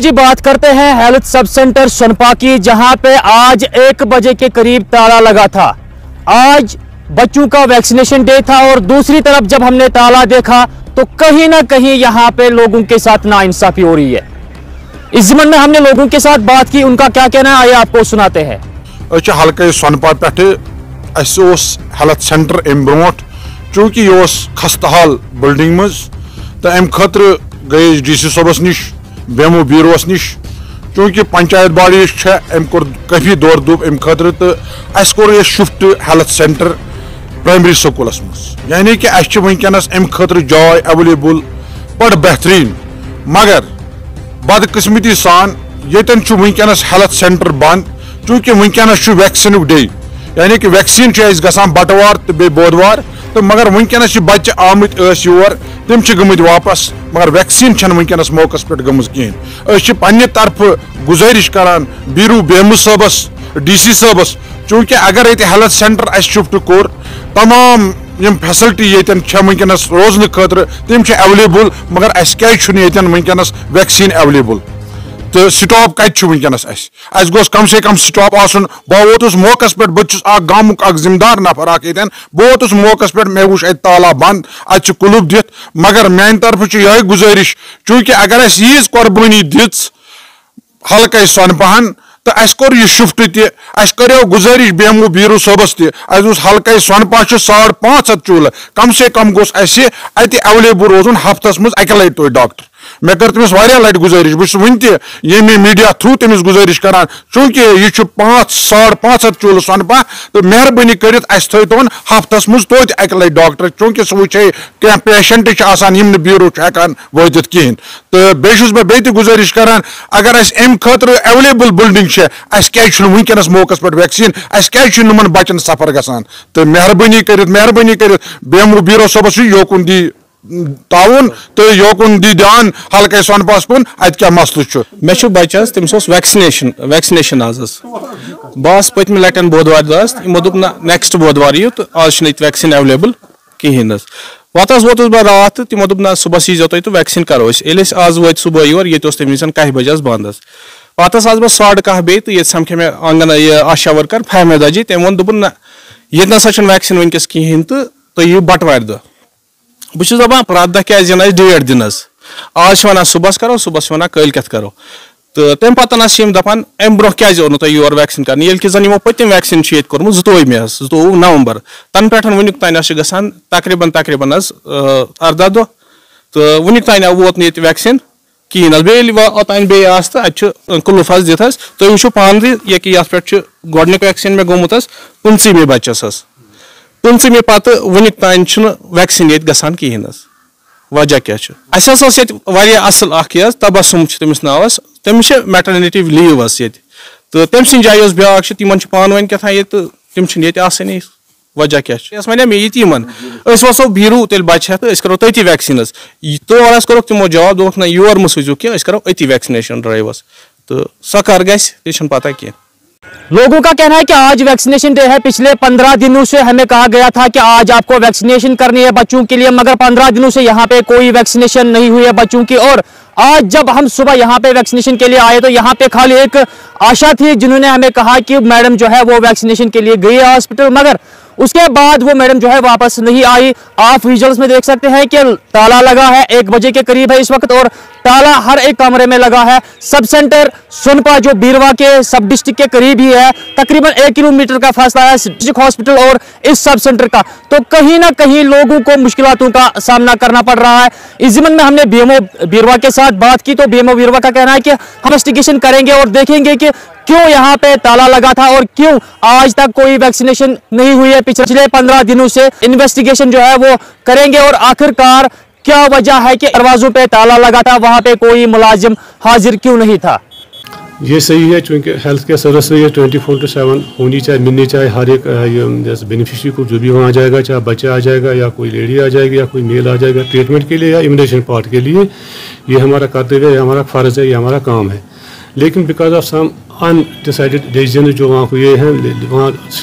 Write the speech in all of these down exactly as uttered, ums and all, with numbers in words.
जी बात करते हैं हेल्थ सब सेंटर सोनपा की, जहां पे आज एक बजे के करीब ताला लगा था। आज बच्चों का वैक्सीनेशन डे था और दूसरी तरफ जब हमने ताला देखा तो कहीं ना कहीं यहां पे लोगों के साथ नाइंसाफी हो रही है। इस ज़िमन में हमने लोगों के साथ बात की, उनका क्या कहना है आइए आपको सुनाते हैं। हल्के सोनपा पे हेल्थ सेंटर अम ब्रो चूंकि यह खस्ताहाल बिल्डिंग मज तो अम खतर गए डी सी सबस नश बेमो बीरोस नश चूंकि पंचायत बॉडी अम कोर काफी दौर दूब अम खतर तो अस कोर शिफ्ट हेल्थ सेंटर प्राइमरी स्कूलस मज यानी कि अस वनकस अम खतर जाय अवेलेबल बड़ बेहतरीन, मगर बदकिस्मती सान यन वनकस हेल्थ सेंटर बंद चूंकि वनकस वैक्सीन डे यानी कि वैक्सीन गसान बटवार तो बे बुधवार तो मगर वनकस बच्चे आमत योर तम गमत वापस मगर वैक्सीन वनकस मौकस पे गम कहें। पन्ने तरफ गुजारिश करान बीरू बेमू सबस डी सी सबस चूंकि अगर ये हेल्थ सेंटर अस शिफ्ट कोर तमाम यम फैसिलिटी यन वनकस रोजन खतर तम अवेलेबल मगर अस क्या वनकस वैक्सीन अवेलेबल तो स्टॉप कत वनकस अस गोस कम से कम स्टॉप आसन। बह वोतुस मौकस पे बहुत गामुक जिम्मेदार नफर यन बह वोतुस मौकस पे मे वुच ताला बंद अत कुलुप दित मगर मान तरफ यह गुजारिश चूंकि अगर अस यीज कुर्बानी दिच हल्के सोनपहन तो अस कोर यह शिफ्ट तस करो गुजारिश बेमू बीरू सबस तस हल्के सोनपा साढ़ पाँच हथ चूल कम से कम गोस अत अवेलेबल रोजन हफ्तस मज अके लट तो डॉक्टर मे कर तमिस वारिया लट गुजारिश बस वन ये मीडिया थ्रू तमिस गुजारिश करान चूंकि यह पाँच साढ़ पाँच हथ चूल सोनपा तो मेहरबानी कर थोन हफ्तस मज तो अके लट डॉक्टर चूंकि सह वो क्या पेशेंट यम बीरो हेकान वात कहें तो बेस बे गुजारिश करान अगर अम खतर अवेलेबल बिल्डिंग अस क्या वनकस मौकस पे वैक्सीन अस क्या बचन सफर गसान तो मेहरबानी कर मेहरबानी कर बेमू बीरो सबस योकुन दी ताउन तो योकुन दी ध्यान हल्के सोनपास कुन अत क्या मसलु मे बचस तमिस वैक्सीनेशन वैक्सीनेशन आज बस पत्म लटन बुधवार दो दोप नेक्स्ट बुधवार यू तो आज वैक्सीन अवेलेबल कहें वत वोतुस बह रात तमो दोप ना सुबह यीजो तुम तो वैक्सीन करो आज वो सुबह योर ये तम कह बजे बंद पत आज बह साढ़ कह बे तो ये समखे मे आंगन यह आशा वर्कर फहमेदा जी तम वो दोपन ना ये नसा वैक्सीन वनकस कहें तो तुम यू बटवार दह बहुत दपान प्रत दह क्या दिन डेट दिन आज वन सुबह करो सुबह वन कल करो तो तम पे दपान अम ब्रो क्या ओ तुम योर वैक्सीन कर ये जन यो पतम वैक्सीन कोर्मुत जतोवह जतोवह नवंबर तन पे वनुक तान गसान तकरीबन तकरीबन अर्दा दह तो वनुक तान वोत ये वैक्सीन कहें बे ओतान बे कुलुफ दित तुम वो पान ये कि ये पे गोडनिक वैक्सीन मे गोमुत पंचमे बच्चस पंचमे पत वनुक तान वैक्सीन ये गसान कहें वजह क्या असल तबसुम तमिस नावस तमिस मैटरनिटी लीव ये तो तम सद जाय ब्या तिमन पान वन क्या ये तम आसानी वजह क्या वन मे ये वसो बीरू तेल बच्चे तो करो तथी वैक्सीन तो करो तमो जवाब दोक ना योर मो सूझो क्या करो अति वैक्सीनेशन ड्राइवस तो सह कर गि पता कह। लोगों का कहना है कि आज वैक्सीनेशन डे है। पिछले पंद्रह दिनों से हमें कहा गया था कि आज आपको वैक्सीनेशन करनी है बच्चों के लिए, मगर पंद्रह दिनों से यहाँ पे कोई वैक्सीनेशन नहीं हुई है बच्चों की। और आज जब हम सुबह यहाँ पे वैक्सीनेशन के लिए आए तो यहाँ पे खाली एक आशा थी जिन्होंने हमें कहा कि मैडम जो है वो वैक्सीनेशन के लिए गई है हॉस्पिटल, मगर उसके बाद वो मैडम जो है वापस नहीं आई। आप विजुअल्स में देख सकते हैं कि ताला लगा है, एक बजे के करीब है इस वक्त और ताला हर एक कमरे में लगा है। सब सेंटर सोनपा जो बीरवा के सब डिस्ट्रिक्ट के करीब ही है, तकरीबन एक किलोमीटर का फासला है डिस्ट्रिक्ट हॉस्पिटल और इस सब सेंटर का, तो कहीं ना कहीं लोगों को मुश्किलों का सामना करना पड़ रहा है। इस ज़िमन में हमने बीएमओ बीरवा के साथ बात की तो बीएमओ बीरवा का कहना है कि हम इन्वेस्टिगेशन करेंगे और देखेंगे कि क्यों यहाँ पे ताला लगा था और क्यों आज तक कोई वैक्सीनेशन नहीं हुई है। पिछले पंद्रह दिनों से इन्वेस्टिगेशन जो है वो करेंगे और आखिरकार क्या वजह है कि दरवाजों पे ताला लगा था, वहाँ पे कोई मुलाजिम हाजिर क्यों नहीं था। ये सही है क्योंकि हेल्थ केयर सर्विस ये ट्वेंटी फोर टू सेवन होनी चाहिए, मिलनी चाहिए हर एक जैसे बेनिफिशरी को जो भी वहाँ आ जाएगा, चाहे बच्चा आ जाएगा या कोई लेडी आ जाएगी या कोई मेल आ जाएगा ट्रीटमेंट के लिए या इम्यूनेशन पार्ट के लिए, ये हमारा कर्तव्य है, ये हमारा फ़र्ज़ है, ये हमारा काम है। लेकिन because of some undecided decision जो वहाँ को ये हैं, वहाँ स्टाफ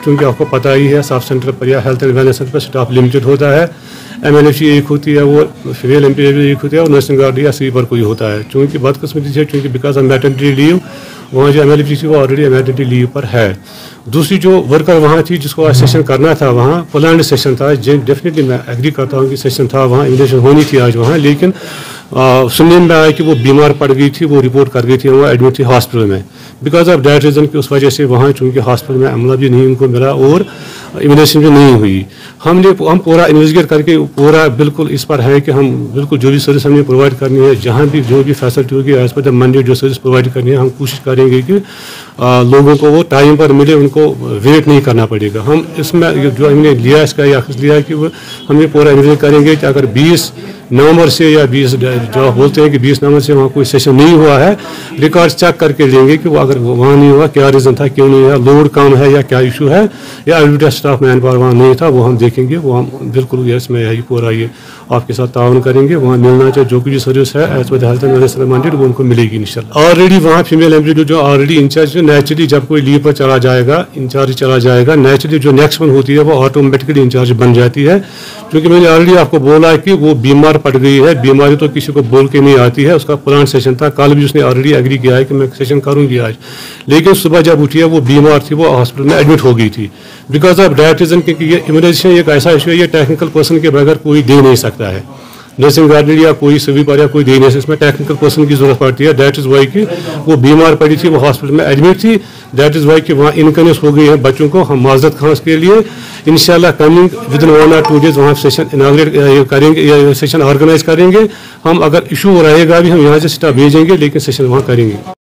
चूँकि आपको पता ही है सब सेंटर पर या हेल्थ एंड वेलनेस सेंटर पर स्टाफ लिमिटेड होता है, एम एल एफ सी एक होती है, वो फीमेल एम पी एक होती है, और नर्सिंग गार्ड या स्वीपर कोई होता है। चूँकि बदकिस्मती से चूँकि बिकॉज ऑफ मैटरनिटी लीव वहाँ जो एम एल एफ सी वो ऑलरेडी मैटरनिटी लीव पर है। दूसरी जो वर्कर वहाँ थी जिसको आज सेशन करना था, वहाँ प्लान्ड सेशन था, डेफिनेटली मैं एग्री करता हूँ कि सेशन था वहाँ, इमिग्रेशन होनी थी आज वहाँ, लेकिन सुनने में आया कि वो बीमार पड़ गई थी, वो रिपोर्ट कर गई थी, वो एडमिट थी हॉस्पिटल में। बिकॉज ऑफ डैट रीज़न की उस वजह से वहाँ चूँकि हॉस्पिटल में अमला भी नहीं उनको मिला और इमिग्रेशन भी नहीं हुई। हमने हम पूरा इन्वेस्टिगेट करके पूरा बिल्कुल इस पर है कि हम बिल्कुल जो भी सर्विस हमने प्रोवाइड करनी है, जहाँ भी जो भी फैसिलिटी होगी एज पर द मंडेट जो सर्विस प्रोवाइड करनी है, हम कोशिश करेंगे कि आ, लोगों को वो टाइम पर मिले, उनको वेट नहीं करना पड़ेगा। हम इसमें जो हमने लिया इसका यह लिया कि वो हमें पूरा इन्वेस्टिगेट करेंगे कि अगर बीस नवंबर से या बीस जो बोलते हैं कि बीस नवंबर से वहाँ कोई सेशन नहीं हुआ है, रिकॉर्ड चेक करके लेंगे कि वो अगर वहाँ नहीं हुआ क्या रीज़न था, क्यों नहीं हुआ, लोड कम है या क्या इशू है, या एडमिटेड स्टाफ मैन पावर वहाँ नहीं था, वो हम देखेंगे। वो हम बिल्कुल इसमें है पूरा ये आपके साथ ताउन करेंगे। वहाँ मिलना चाहिए जो भी सर्विस है as per health and wellness mandate वो उनको मिलेगी इंशाल्लाह। ऑलरेडी वहाँ फीमेल एम्प्लॉय जो ऑलरेडी इंचार्ज नेचुरली जब कोई लीव पर चला जाएगा, इंचार्ज चला जाएगा, नेचुरली जो नेक्स्ट वन होती है वो ऑटोमेटिकली इंचार्ज बन जाती है। क्योंकि मैंने ऑलरेडी आपको बोला है कि वो बीमार पड़ गई है, बीमारी तो किसी को बोल के नहीं आती है, उसका प्लान सेशन था, कल भी उसने ऑलरेडी एग्री किया है कि मैं सेशन करूंगी आज, लेकिन सुबह जब उठी है वो बीमार थी, वो हॉस्पिटल में एडमिट हो गई थी बिकॉज ऑफ डैट रीज़न। क्योंकि ये इम्यूनाइजेशन एक ऐसा इशू है, ये टेक्निकल पर्सन के बगैर कोई दे नहीं सकता है, नर्सिंग गार्ड या कोई स्वीपर या कोई दे नहीं सकता, इसमें टेक्निकल पर्सन की जरूरत पड़ती है। दैट इज़ वाई कि वो बीमार पड़ी थी, वो हॉस्पिटल में एडमिट थी, दैट इज़ वाई कि वहाँ इनकन्वीनियंस हो गई है बच्चों को। हम माजरत खां के लिए इंशाल्लाह कमिंग विद इन वन और टू डेज वहाँ सेशन इनाग्रेट करेंगे या सेशन ऑर्गेनाइज करेंगे। हम अगर इशू रहेगा भी हम यहाँ से स्टाफ भेजेंगे, लेकिन सेशन वहाँ करेंगे।